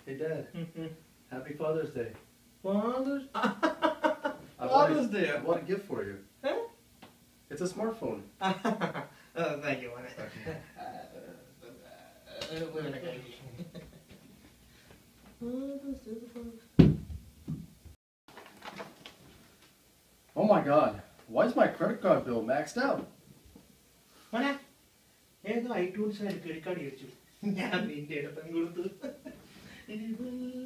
Hey, Dad. Happy Father's Day. Father's Father's Day. I bought a gift for you. Huh? It's a smartphone. Thank you, man. Oh my God. Why is my credit card bill maxed out? Mana? I iTunes credit card.